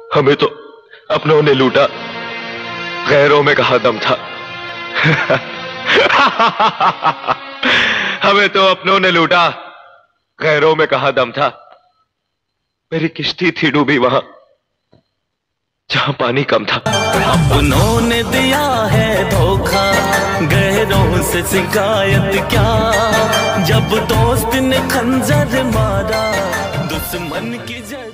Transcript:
हमें तो अपनों ने लूटा, गैरों में कहाँ दम था। हमें तो अपनों ने लूटा, गैरों में कहाँ दम था। मेरी किश्ती थी डूबी वहां जहां पानी कम था। अपनों ने दिया है धोखा, गैरों से शिकायत क्या। जब दोस्त ने खंजर मारा, दुश्मन की जगह